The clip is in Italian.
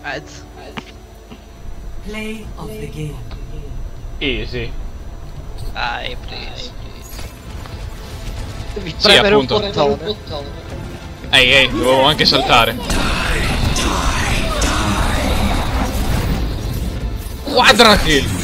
Mezzo. Play of the game. Easy. Hai preso. Devi Sì, premere appunto. un bottone. Ehi, dovevo anche saltare. Quadra kill.